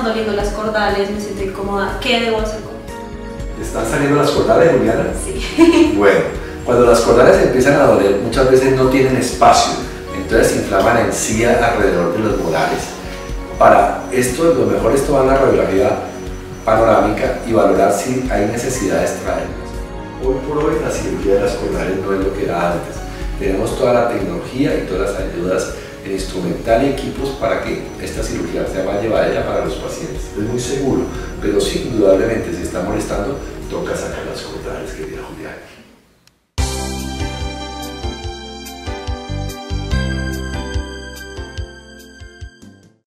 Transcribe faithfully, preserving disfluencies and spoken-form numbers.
están doliendo las cordales, me siento incómoda, ¿qué debo hacer con esto? ¿Te están saliendo las cordales, Juliana? Sí. Bueno, cuando las cordales empiezan a doler, muchas veces no tienen espacio, entonces se inflaman encía alrededor de los molares. Para esto, lo mejor es tomar una radiografía panorámica y valorar si hay necesidad de extraerlas. Hoy por hoy la cirugía de las cordales no es lo que era antes. Tenemos toda la tecnología y todas las ayudas en instrumental y equipos para que esta cirugía sea más llevadera para los pacientes. Es muy seguro, pero sí, indudablemente, si está molestando, toca sacar las cordales, querida Juliana.